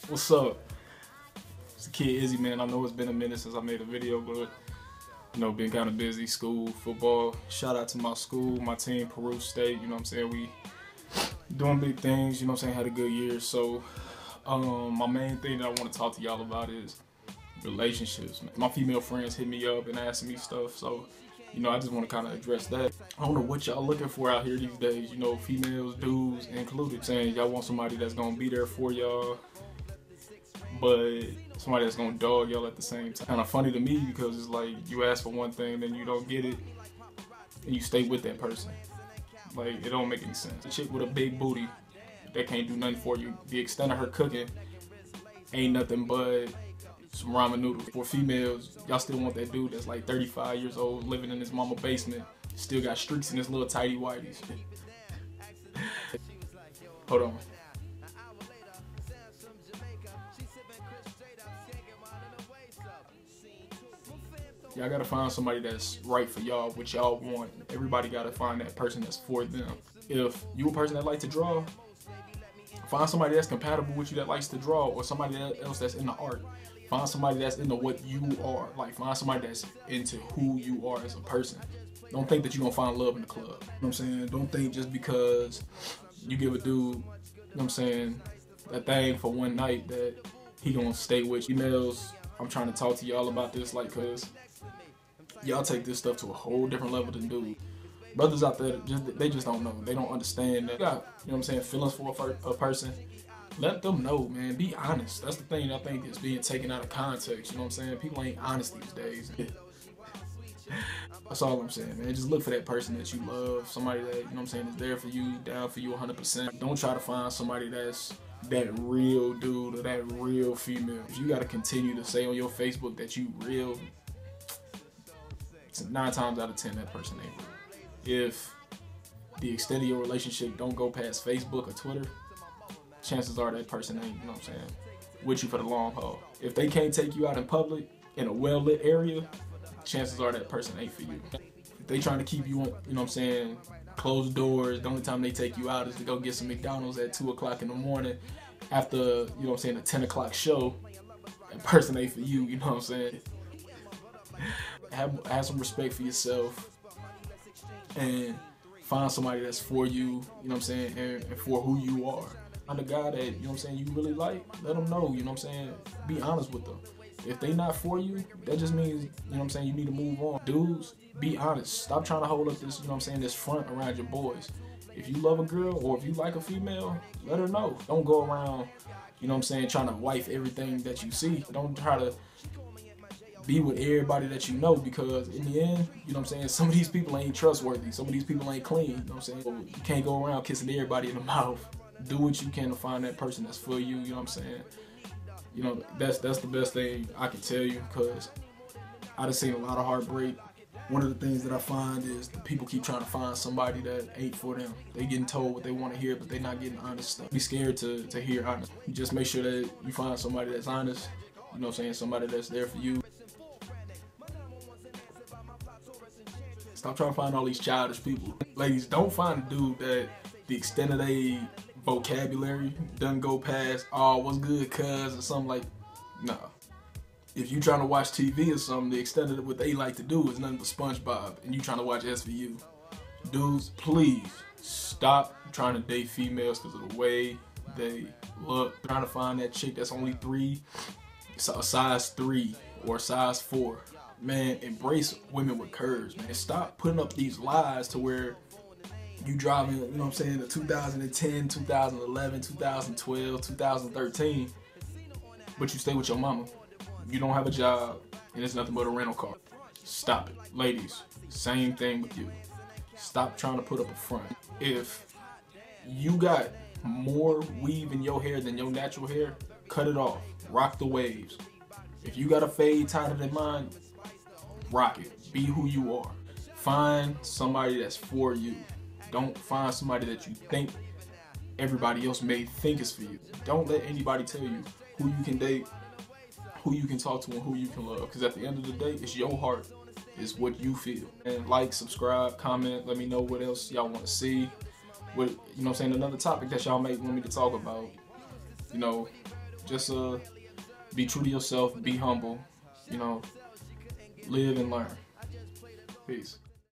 What's up? It's the kid Izzy, man. I know it's been a minute since I made a video, but been kind of busy. School, football. Shout out to my school, my team, Peru State. You know what I'm saying? We doing big things. You know what I'm saying? Had a good year. So, my main thing that I want to talk to y'all about is relationships. My female friends hit me up and asking me stuff. So, I just want to kind of address that. I don't know what y'all looking for out here these days. Females, dudes included. Saying y'all want somebody that's gonna be there for y'all, but somebody that's gonna dog y'all at the same time. Kind of funny to me because it's like you ask for one thing, then you don't get it, and you stay with that person. Like, it don't make any sense. A chick with a big booty that can't do nothing for you. The extent of her cooking ain't nothing but some ramen noodles. For females, y'all still want that dude that's like 35 years old, living in his mama basement, still got streaks in his little tidy whities. Hold on. Y'all gotta find somebody that's right for y'all, what y'all want. Everybody gotta find that person that's for them. If you a person that likes to draw, find somebody that's compatible with you that likes to draw, or somebody else that's into art. Find somebody that's into what you are. Like, find somebody that's into who you are as a person. Don't think that you're gonna find love in the club. You know what I'm saying? Don't think just because you give a dude, you know what I'm saying, a thing for one night that he gonna stay with you. Females, I'm trying to talk to y'all about this, like, cause y'all take this stuff to a whole different level than dudes. Brothers out there, they just don't know. They don't understand that. You got, you know what I'm saying, feelings for a person. Let them know, man. Be honest. That's the thing I think is being taken out of context. You know what I'm saying? People ain't honest these days. That's all I'm saying, man. Just look for that person that you love. Somebody that, you know what I'm saying, is there for you, down for you 100%. Don't try to find somebody that's that real dude or that real female. You got to continue to say on your Facebook that you real. 9 times out of 10, that person ain't real. If the extent of your relationship don't go past Facebook or Twitter, chances are that person ain't, you know what I'm saying, with you for the long haul. If they can't take you out in public in a well-lit area, chances are that person ain't for you. If they trying to keep you, you know what I'm saying, closed doors, the only time they take you out is to go get some McDonald's at 2 o'clock in the morning after, you know what I'm saying, a 10 o'clock show, that person ain't for you, you know what I'm saying. Have some respect for yourself and find somebody that's for you, you know what I'm saying, and for who you are. Find a guy that, you know what I'm saying, you really like, let them know, you know what I'm saying, be honest with them. If they not for you, that just means, you know what I'm saying, you need to move on. Dudes, be honest. Stop trying to hold up this, you know what I'm saying, this front around your boys. If you love a girl or if you like a female, let her know. Don't go around, you know what I'm saying, trying to wife everything that you see. Don't try to be with everybody that you know, because in the end, you know what I'm saying, some of these people ain't trustworthy. Some of these people ain't clean, you know what I'm saying. You can't go around kissing everybody in the mouth. Do what you can to find that person that's for you, you know what I'm saying. You know, that's the best thing I can tell you, because I done seen a lot of heartbreak. One of the things that I find is the people keep trying to find somebody that ain't for them. They getting told what they want to hear, but they not getting honest stuff. Be scared to hear honest. Just make sure that you find somebody that's honest, you know what I'm saying, somebody that's there for you. Stop trying to find all these childish people. Ladies, don't find a dude that the extent of their vocabulary doesn't go past, oh, what's good, cuz, or something like, nah. If you trying to watch TV or something, the extent of what they like to do is nothing but SpongeBob, and you trying to watch SVU. Dudes, please stop trying to date females because of the way they look. Trying to find that chick that's only a size 3 or size 4. Man, embrace women with curves, man. Stop putting up these lies to where you driving, you know what I'm saying, the 2010, 2011, 2012, 2013, but you stay with your mama. You don't have a job, and it's nothing but a rental car. Stop it. Ladies, same thing with you. Stop trying to put up a front. If you got more weave in your hair than your natural hair, cut it off. Rock the waves. If you got a fade tighter than mine, rock it. Be who you are. Find somebody that's for you. Don't find somebody that you think everybody else may think is for you. Don't let anybody tell you who you can date, who you can talk to, and who you can love. Because at the end of the day, it's your heart. It's what you feel. And like, subscribe, comment, let me know what else y'all want to see. What, you know what I'm saying, another topic that y'all may want me to talk about. You know, Just be true to yourself, be humble, you know, live and learn. Peace.